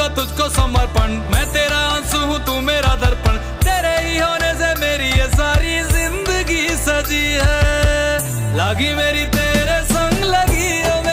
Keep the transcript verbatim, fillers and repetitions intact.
दूंगा तुझको समर्पण। मैं तेरा आंसू हूँ तू मेरा दर्पण, तेरे ही होने से मेरी ये सारी जिंदगी सजी है। लागी मेरी तेरी